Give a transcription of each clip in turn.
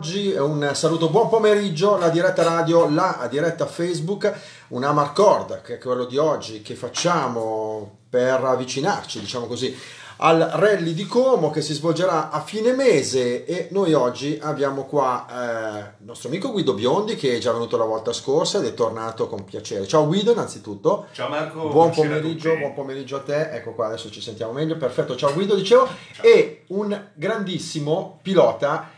oggi, un saluto, buon pomeriggio, la diretta radio, la diretta Facebook, un Amarcord, che è quello di oggi, che facciamo per avvicinarci, diciamo così, al Rally di Como che si svolgerà a fine mese. E noi oggi abbiamo qua il nostro amico Guido Biondi, che è già venuto la volta scorsa ed è tornato con piacere. Ciao Guido, innanzitutto. Ciao Marco, buon pomeriggio a te. Ecco qua, adesso ci sentiamo meglio. Perfetto, ciao Guido, dicevo. Ciao. E un grandissimo pilota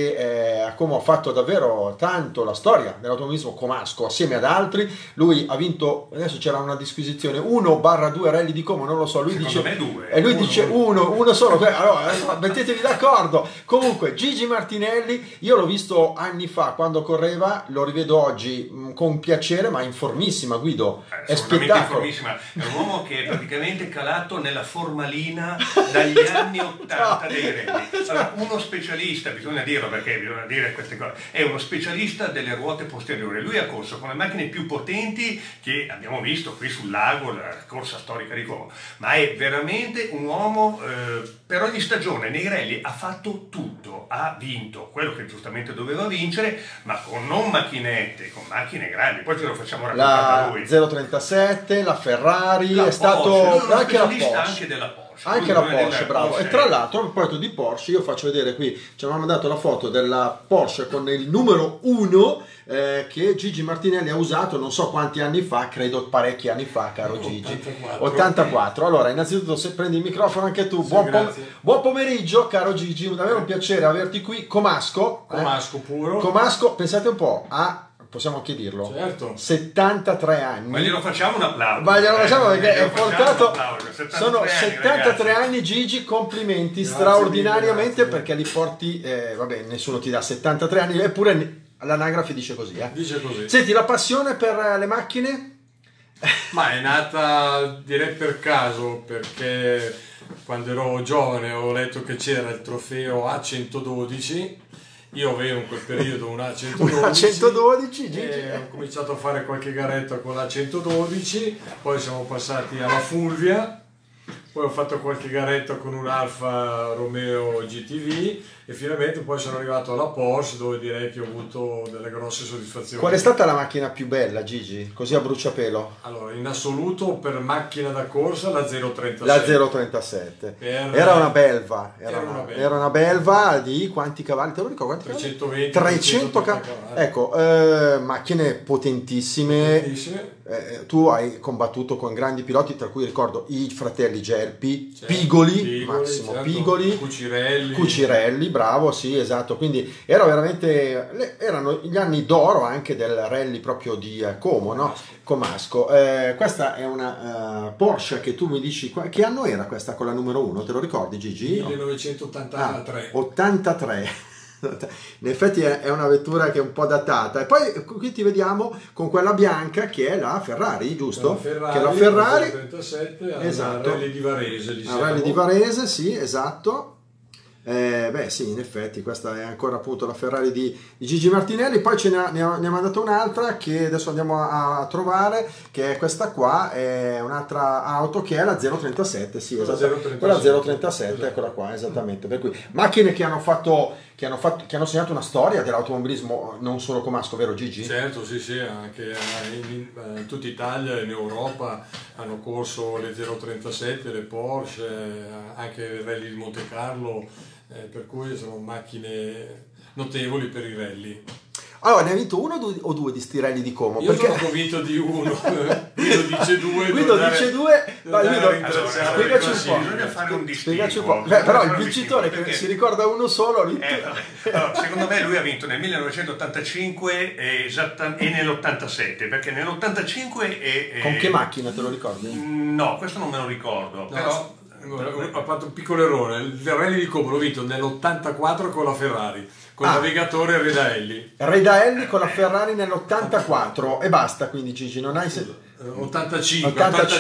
che a Como ha fatto davvero tanto la storia dell'automobilismo comasco assieme ad altri. Lui ha vinto, adesso c'era una disquisizione, 1/2 Rally di Como, non lo so, lui dice due, e lui dice uno solo, allora mettetevi d'accordo. Comunque Gigi Martinelli, io l'ho visto anni fa quando correva, lo rivedo oggi con piacere, ma in formissima. Guido, è spettacolo. È un uomo che è praticamente calato nella formalina dagli anni 80 dei rally. Allora, uno specialista, bisogna dirlo perché bisogna dire queste cose, è uno specialista delle ruote posteriori. Lui ha corso con le macchine più potenti che abbiamo visto qui sul lago, la corsa storica di Como, ma è veramente un uomo per ogni stagione nei rally ha fatto tutto, ha vinto quello che giustamente doveva vincere, ma con non macchinette, con macchine grandi. Poi ce lo facciamo raccontare da lui. La 037, la Ferrari, la è stato anche la Porsche. Anche della Porsche. Anche la Porsche, bravo. E tra l'altro, a proposito di Porsche, io faccio vedere qui, ci avevamo mandato la foto della Porsche con il numero 1 che Gigi Martinelli ha usato non so quanti anni fa, credo parecchi anni fa, caro Gigi. 84. Allora, innanzitutto, se prendi il microfono anche tu, sì, buon pomeriggio, caro Gigi, davvero un piacere averti qui. Comasco puro. Comasco, pensate un po', possiamo anche dirlo, certo, 73 anni. Ma glielo facciamo un applauso. Ma glielo facciamo perché è portato. 73 sono 73 ragazzi. anni, Gigi, complimenti. Grazie straordinariamente mille, perché li porti, vabbè, nessuno ti dà 73 anni, eppure l'anagrafe dice così. Dice così. Senti, la passione per le macchine? Ma è nata, direi, per caso, perché quando ero giovane ho letto che c'era il trofeo A112. Io avevo in quel periodo una 112, Gigi. Ho cominciato a fare qualche garetta con la 112, poi siamo passati alla Fulvia, poi ho fatto qualche garetta con un Alfa Romeo GTV e finalmente poi sono arrivato alla Porsche, dove direi che ho avuto delle grosse soddisfazioni. Qual è stata la macchina più bella, Gigi? Così a bruciapelo. Allora, in assoluto per macchina da corsa la 037. La 037. Era una belva. Era una belva di quanti cavalli? Te lo ricordo? 320. 300 cavalli. Ecco, macchine potentissime. Tu hai combattuto con grandi piloti, tra cui ricordo i fratelli Gelpi, certo, Pigoli, Massimo, certo, Pigoli, Cucirelli, bravo, sì, esatto. Quindi erano gli anni d'oro anche del rally proprio di Como, no? Comasco. Questa è una Porsche che tu mi dici, che anno era questa con la numero 1? Te lo ricordi, Gigi? 1983. 83. In effetti è una vettura che è un po' datata. E poi qui ti vediamo con quella bianca che è la Ferrari, giusto? Che è la Ferrari 37, esatto. Rally di Varese, diciamo. Rally di Varese, sì, esatto. Beh sì, in effetti questa è ancora appunto la Ferrari di Gigi Martinelli. Poi ne ha mandato un'altra che adesso andiamo a trovare, che è questa qua, è un'altra auto che è la 037, sì, esatto. Quella 037, esatto. Eccola qua, esattamente. Per cui macchine che hanno segnato una storia dell'automobilismo non solo comasco, vero Gigi? Certo, sì, anche in tutta Italia e in Europa hanno corso le 037, le Porsche, anche il Rally di Monte Carlo. Per cui sono macchine notevoli per i rally. Allora, ne hai vinto uno o due di sti rally di Como? Io sono convinto di uno. Guido dice due. Guido dice due. Spiegaci un po'. Bisogna fare un distinguo. Però il vincitore che si ricorda uno solo. Allora, secondo me lui ha vinto nel 1985 e nell'87, perché nell'85 Con che macchina, te lo ricordi? No, questo non me lo ricordo, però ho fatto un piccolo errore. Il Rally di Como l'ho vinto nell'84 con la Ferrari, con il navigatore Redaelli. Redaelli con la Ferrari nell'84 e basta, quindi Gigi non hai 85.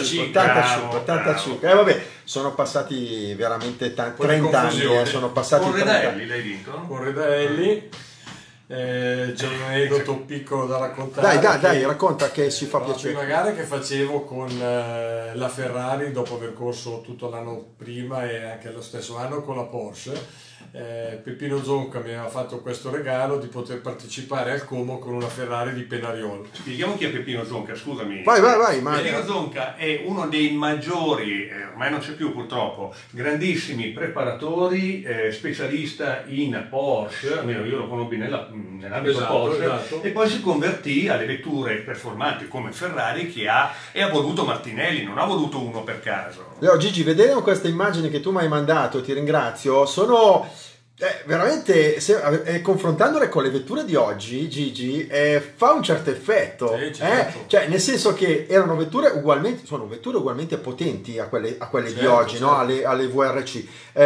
Vabbè, sono passati veramente 30 anni, sono passati con Redaelli l'hai vinto? Con Redaelli. C'è un aneddoto piccolo da raccontare. Dai, racconta che ci fa piacere. La prima gara che facevo con la Ferrari, dopo aver corso tutto l'anno prima e anche lo stesso anno con la Porsche, Peppino Zonca mi aveva fatto questo regalo di poter partecipare al Como con una Ferrari di Penariol. Spieghiamo chi è Peppino Zonca, scusami. Vai. Peppino Zonca è uno dei maggiori, ormai non c'è più purtroppo, grandissimi preparatori, specialista in Porsche, almeno io lo conobbi nell'ambito Porsche, esatto. E poi si convertì alle vetture performanti come Ferrari che ha voluto Martinelli, non ha voluto uno per caso. Gigi, vedendo queste immagini che tu mi hai mandato, ti ringrazio, sono veramente, confrontandole con le vetture di oggi, Gigi, fa un certo effetto, certo. Cioè, nel senso che sono vetture ugualmente potenti a quelle di oggi, certo. No? alle VRC,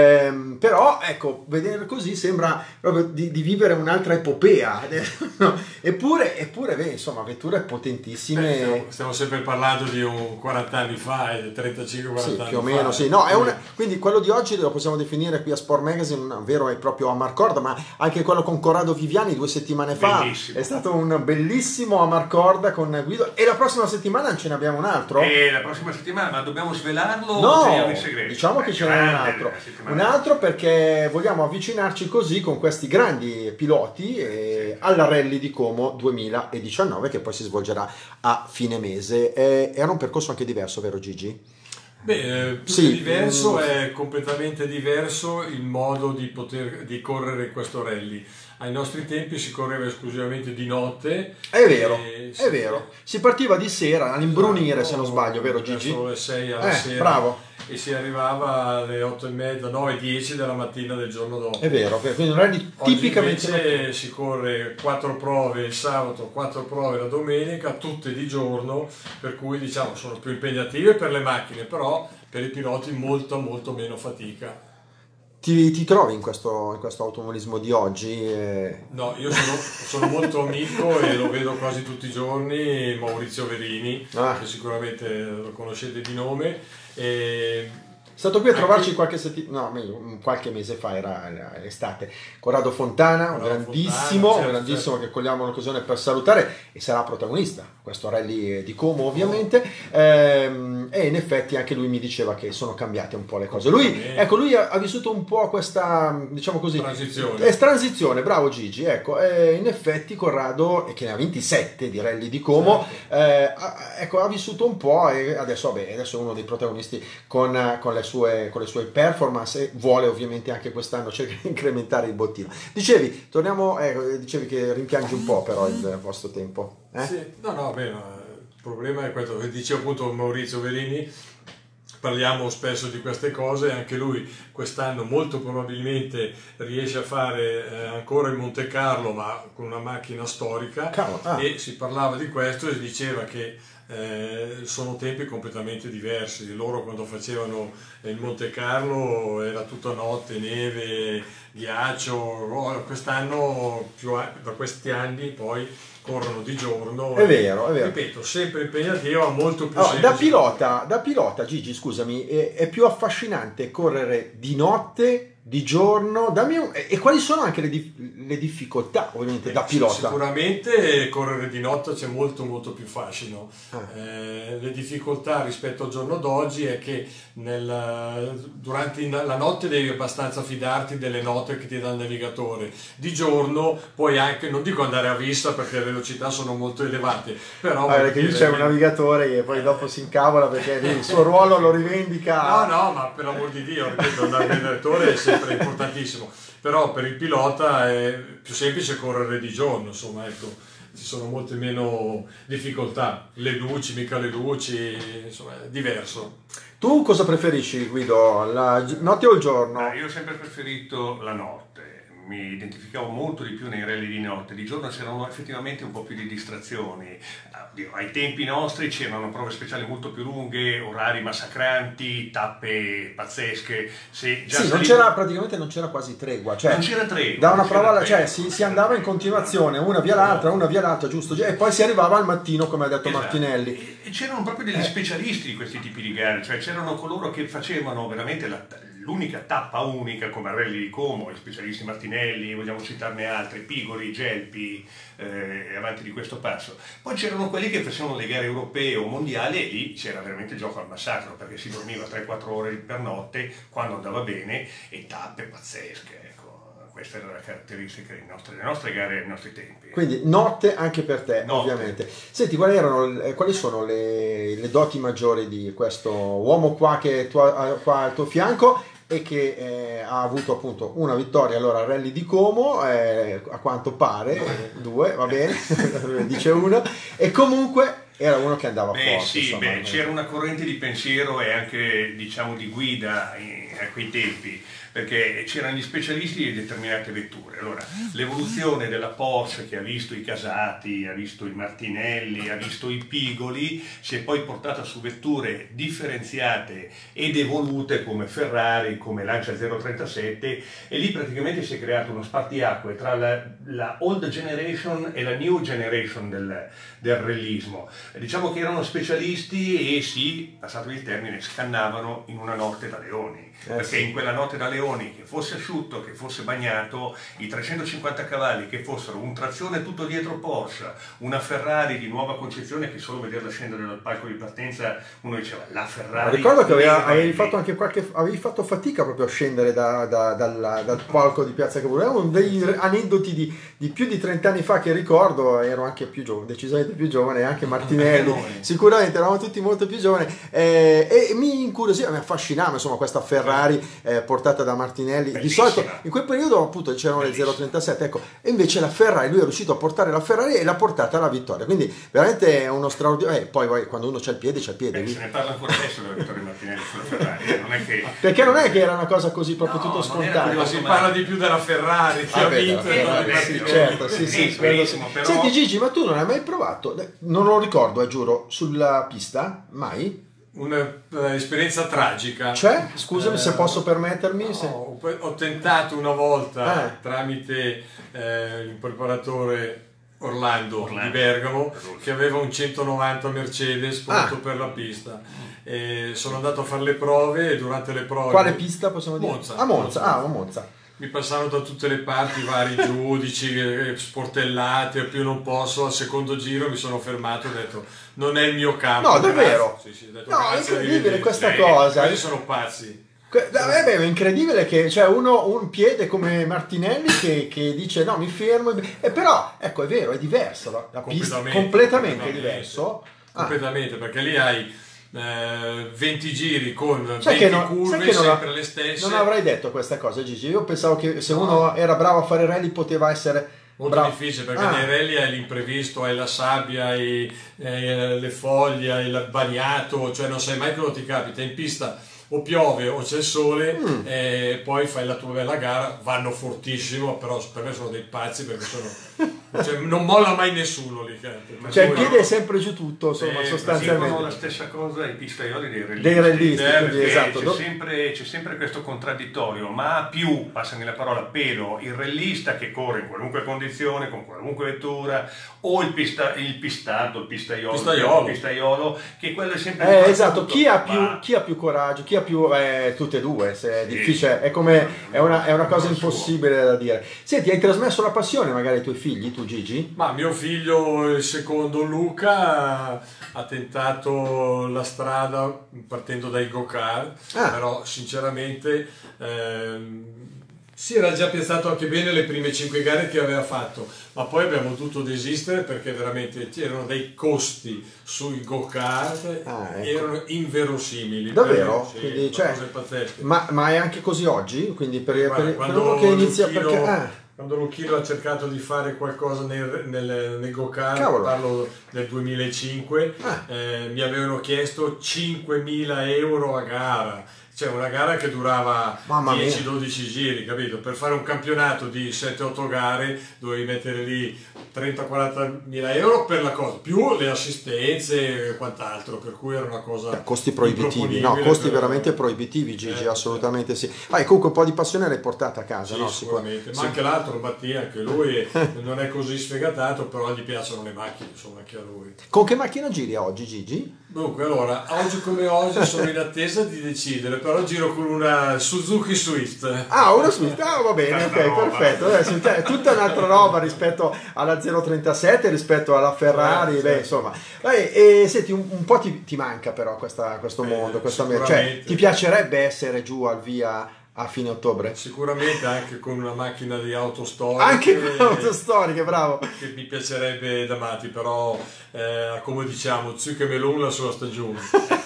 però ecco, vedere così sembra proprio di vivere un'altra epopea. No? eppure beh, insomma, vetture potentissime. Stiamo sempre parlando di un 40 anni fa, 35-40 sì, anni più o meno, fa. Sì. No, quindi quello di oggi lo possiamo definire qui a Sport Magazine un vero e proprio Amarcord, ma anche quello con Corrado Viviani 2 settimane fa bellissimo. È stato un bellissimo Amarcord con Guido, e la prossima settimana ce ne abbiamo un altro? La prossima settimana, ma dobbiamo svelarlo? No, in segreto? Diciamo che ce n'è un altro perché vogliamo avvicinarci così con questi grandi piloti alla Rally di Como 2019, che poi si svolgerà a fine mese. Era un percorso anche diverso, vero Gigi? Beh, sì, diverso, è completamente diverso il modo di correre questo rally. Ai nostri tempi si correva esclusivamente di notte. È vero, è vero. Si partiva di sera all'imbrunire, se non sbaglio, vero Gigi? Verso le 6 alla sera. Bravo. E si arrivava alle 8:30, 9:10 della mattina del giorno dopo. È vero, quindi un rally tipicamente. Oggi invece si corre 4 prove il sabato, 4 prove la domenica, tutte di giorno, per cui diciamo sono più impegnative per le macchine, però per i piloti molto meno fatica. Ti trovi in questo automobilismo di oggi? No, io sono molto amico e lo vedo quasi tutti i giorni, Maurizio Verini, che sicuramente lo conoscete di nome. È stato qui a trovarci qualche mese fa, era l'estate. Corrado Fontana, un grandissimo, certo. Che cogliamo l'occasione per salutare, e sarà protagonista questo rally di Como ovviamente, e in effetti anche lui mi diceva che sono cambiate un po' le cose. Lui ha vissuto un po' questa, diciamo così, transizione, bravo Gigi, ecco, in effetti Corrado, che ne ha 27 di rally di Como, certo. Ha vissuto un po' e adesso è uno dei protagonisti con le sue performance, e vuole ovviamente anche quest'anno cercare di incrementare il bottino. Dicevi che rimpiangi un po' però il vostro tempo. Sì, bene, il problema è questo, che dice appunto Maurizio Verini, parliamo spesso di queste cose, anche lui quest'anno molto probabilmente riesce a fare ancora il Monte Carlo, ma con una macchina storica, e si parlava di questo e si diceva che sono tempi completamente diversi. Loro quando facevano il Monte Carlo era tutta notte, neve, ghiaccio. Quest'anno, da questi anni poi corrono di giorno. È vero. Ripeto, sempre impegnativo, molto più semplice. Da pilota, Gigi, scusami, è più affascinante correre di notte, di giorno? E quali sono anche le difficoltà ovviamente da pilota? Sicuramente correre di notte c'è molto più fascino. Le difficoltà rispetto al giorno d'oggi è che durante la notte devi abbastanza fidarti delle note che ti dà il navigatore. Di giorno puoi anche, non dico andare a vista perché le velocità sono molto elevate, però perché lì c'è un navigatore e poi dopo si incavola perché il suo ruolo lo rivendica. No, ma per l'amor di Dio, ripeto, il navigatore è sempre importantissimo, però per il pilota è più semplice correre di giorno, insomma, ecco, ci sono molte meno difficoltà, le luci, insomma, è diverso. Tu cosa preferisci, Guido, la notte o il giorno? Io ho sempre preferito la notte. Mi identificavo molto di più nei rally di notte. Di giorno c'erano effettivamente un po' più di distrazioni. Ai tempi nostri c'erano prove speciali molto più lunghe, orari massacranti, tappe pazzesche. Praticamente non c'era quasi tregua. Cioè, non c'era tregua. Da una prova si andava in continuazione, una via l'altra, giusto? E poi si arrivava al mattino, come ha detto Martinelli. E c'erano proprio degli specialisti di questi tipi di gare, cioè c'erano coloro che facevano veramente l'unica tappa unica come a Rally di Como, gli specialisti Martinelli, vogliamo citarne altri, Pigoli, Gelpi, avanti di questo passo. Poi c'erano quelli che facevano le gare europee o mondiali, e lì c'era veramente gioco al massacro, perché si dormiva 3-4 ore per notte quando andava bene, e tappe pazzesche, ecco. questa era la caratteristica delle nostre gare ai nostri tempi. Quindi notte anche per te, notte. Ovviamente. Senti, quali sono le doti maggiori di questo uomo qua che qua al tuo fianco e che ha avuto appunto una vittoria allora al Rally di Como, a quanto pare, 2, va bene, dice uno, e comunque era uno che andava forte. Sì, insomma, c'era una corrente di pensiero e anche diciamo di guida a quei tempi, perché c'erano gli specialisti di determinate vetture. Allora, l'evoluzione della Porsche, che ha visto i Casati, ha visto i Martinelli, ha visto i Pigoli, si è poi portata su vetture differenziate ed evolute come Ferrari, come Lancia 037, e lì praticamente si è creato uno spartiacque tra la old generation e la new generation del rallyismo. Diciamo che erano specialisti e sì, passato il termine, scannavano in una notte da leoni, perché sì, in quella notte da leoni, che fosse asciutto, che fosse bagnato, i 350 cavalli che fossero un trazione tutto dietro Porsche, una Ferrari di nuova concezione, che solo vederla scendere dal palco di partenza uno diceva la Ferrari. Ricordo che avevi fatto anche avevi fatto fatica proprio a scendere dal palco di Piazza Cavour. È uno degli aneddoti di più di 30 anni fa che ricordo, ero anche più giovane, decisamente più giovane, anche Martinelli, sicuramente eravamo tutti molto più giovani, e mi incuriosiva, mi affascinava insomma questa Ferrari portata da Martinelli. Bellissima. Di solito in quel periodo appunto c'erano le 037, ecco, e invece la Ferrari, lui è riuscito a portare la Ferrari e l'ha portata alla vittoria, quindi veramente è uno straordinario. Poi quando uno c'ha il piede, c'ha il piede. Se ne parla ancora adesso della vittoria di Martinelli sulla Ferrari, non è che... perché non è che era una cosa così proprio tutto scontato. Ma si parla di più della Ferrari che ha vinto. Certo, sì, però... Senti Gigi, ma tu non hai mai provato, non lo ricordo, giuro, sulla pista? Mai? Un'esperienza tragica. Cioè, scusami se posso permettermi. No, ho tentato una volta tramite il preparatore Orlando di Bergamo, che aveva un 190 Mercedes pronto per la pista. Sono andato a fare le prove e durante le prove... Quale pista possiamo dire? Monza. Monza. Mi passavano da tutte le parti vari giudici, sportellate, o più non posso. Al secondo giro mi sono fermato e ho detto non è il mio campo. No, davvero? Sì, ho detto, no, è incredibile questa cosa. Quelli sono pazzi. È incredibile che c'è un piede come Martinelli che dice no, mi fermo, però ecco, è vero, è diverso la pista, completamente diverso. Completamente, perché lì hai 20 giri con 20 curve sempre le stesse. Non avrei detto questa cosa, Gigi. Io pensavo che se uno era bravo a fare rally poteva essere molto difficile, perché nei rally hai l'imprevisto, hai la sabbia, hai le foglie, hai il bagnato, cioè non sai mai cosa ti capita. In pista o piove o c'è il sole, e poi fai la tua bella gara, vanno fortissimo, però per me sono dei pazzi, perché cioè, non molla mai nessuno lì. Cioè il piede è sempre giù tutto, insomma, sostanzialmente. Dicono la stessa cosa i pistaioli dei rallisti. Esatto. C'è sempre questo contraddittorio, ma più, passami la parola, però il rallista che corre in qualunque condizione, con qualunque vettura, o il pistaiolo, che quello è sempre esatto, chi ha più coraggio, chi ha più tutte e due, se è difficile, è una cosa impossibile da dire. Senti, hai trasmesso la passione magari ai tuoi figli, tu Gigi? Ma mio figlio, il secondo Luca, ha tentato la strada partendo dai go-kart, però sinceramente si era già piazzato anche bene le prime 5 gare che aveva fatto, ma poi abbiamo dovuto desistere perché veramente c'erano dei costi sui go-kart, erano inverosimili. Davvero? Sì, quindi, cose pazzesche. Ma è anche così oggi? Quindi per uno che inizia quando Lucchino ha cercato di fare qualcosa nel go-kart, parlo del 2005, mi avevano chiesto 5.000 euro a gara. Cioè una gara che durava 10-12 giri, capito? Per fare un campionato di 7-8 gare dovevi mettere lì 30-40 mila euro per la cosa, più le assistenze e quant'altro, per cui era una cosa... costi proibitivi, costi veramente proibitivi, Gigi, assolutamente sì. Comunque un po' di passione l'hai portata a casa, sì, no? Sicuramente, ma anche l'altro, Mattia, anche lui non è così sfegatato, però gli piacciono le macchine, insomma, anche a lui. Con che macchina giri oggi, Gigi? Dunque, allora, oggi come oggi sono in attesa di decidere, però giro con una Suzuki Swift. Una Swift, va bene, ok, perfetto. È tutta un'altra roba rispetto alla 037, rispetto alla Ferrari, insomma. E senti, un po' ti manca però questo mondo, cioè ti piacerebbe essere giù al via a fine ottobre? Sicuramente anche con una macchina di auto storiche. Anche con auto storiche, bravo. Che mi piacerebbe da matti, però come diciamo, Zucca e Melon la sua stagione.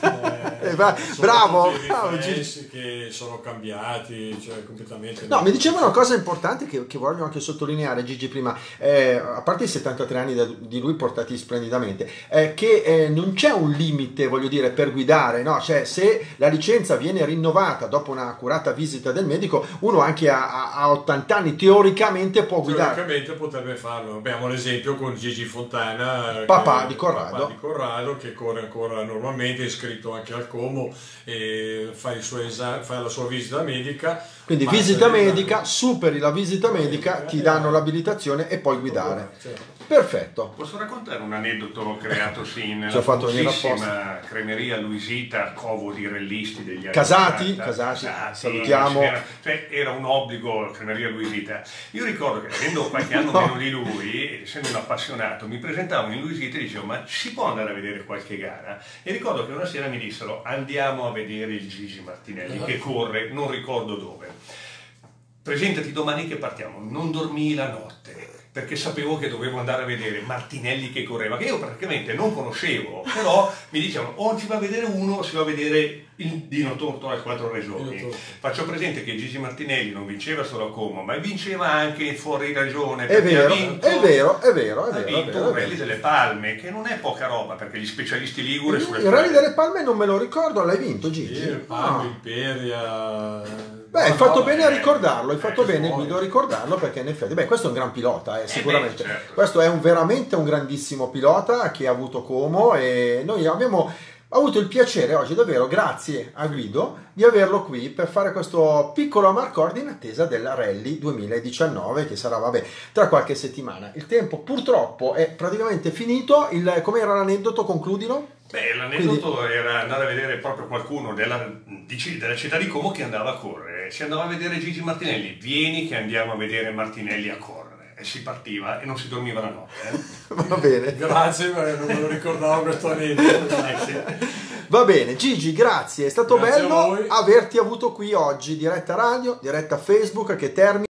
Bravo! Che sono cambiati, cioè completamente. No, mi diceva una cosa importante che voglio anche sottolineare, Gigi, prima, a parte i 73 anni di lui portati splendidamente, che non c'è un limite, voglio dire, per guidare, no? Cioè, se la licenza viene rinnovata dopo una accurata visita del medico, uno anche a 80 anni teoricamente può guidare. Teoricamente potrebbe farlo. Abbiamo l'esempio con Gigi Fontana, papà di Corrado, che corre ancora normalmente, è iscritto anche al Como e fa la sua visita medica. Quindi visita medica, superi la visita medica, ti danno l'abilitazione e puoi guidare. Certo. Perfetto. Posso raccontare un aneddoto creatosi nella famosissima cremeria Luisita, covo di rellisti degli anni Casati, 80. Casati, salutiamo. Era un obbligo cremeria Luisita. Io ricordo che avendo qualche anno meno di lui, essendo un appassionato, mi presentavo in Luisita e dicevo: ma si può andare a vedere qualche gara? E ricordo che una sera mi dissero: andiamo a vedere il Gigi Martinelli che corre, non ricordo dove. Presentati domani che partiamo. Non dormii la notte perché sapevo che dovevo andare a vedere Martinelli che correva, che io praticamente non conoscevo, però mi dicevano: o si va a vedere uno o si va a vedere il Dino Tortora al 4 regioni. Faccio presente che Gigi Martinelli non vinceva solo a Como, ma vinceva anche fuori regione. È vero, è vero. Ha vinto un Rally delle Palme, che non è poca roba, perché gli specialisti liguri sulle il Rally delle Palme non me lo ricordo, l'hai vinto, Gigi? Imperia. Hai fatto bene a ricordarlo, hai fatto bene Guido a ricordarlo, perché in effetti, questo è un gran pilota, sicuramente. Certo. Questo è veramente un grandissimo pilota che ha avuto Como, e noi abbiamo avuto il piacere oggi, davvero, grazie a Guido, di averlo qui per fare questo piccolo Amarcord in attesa della Rally 2019, che sarà, tra qualche settimana. Il tempo purtroppo è praticamente finito. Com'era l'aneddoto? Concludilo. L'aneddoto era andare a vedere proprio qualcuno della città di Como che andava a correre. Si andava a vedere Gigi Martinelli: vieni che andiamo a vedere Martinelli a correre. E si partiva e non si dormiva la notte. Va bene. Grazie, non me lo ricordavo questo aneddoto. Va bene, Gigi, grazie. È stato bello averti avuto qui oggi, diretta radio, diretta Facebook, che termina.